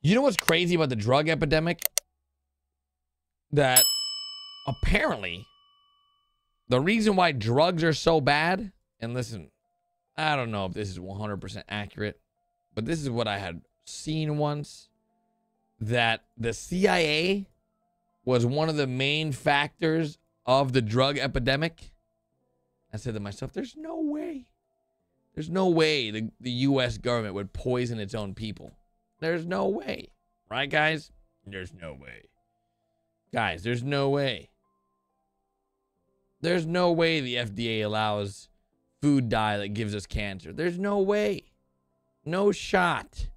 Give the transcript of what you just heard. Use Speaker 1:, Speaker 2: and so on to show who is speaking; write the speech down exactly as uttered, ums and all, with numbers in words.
Speaker 1: You know what's crazy about the drug epidemic? That apparently the reason why drugs are so bad, and listen, I don't know if this is one hundred percent accurate, but this is what I had seen once, that the C I A was one of the main factors of the drug epidemic. I said to myself, there's no way. There's no way the, the U S government would poison its own people. There's no way. Right, guys? There's no way. Guys, there's no way. There's no way the F D A allows food dye that gives us cancer. There's no way. No shot.